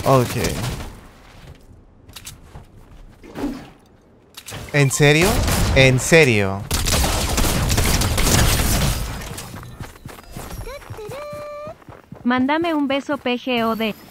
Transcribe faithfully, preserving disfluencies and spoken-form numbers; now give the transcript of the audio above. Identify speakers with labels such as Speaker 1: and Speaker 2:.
Speaker 1: Ok. ¿En serio? ¿En serio?
Speaker 2: Mándame un beso P G O D.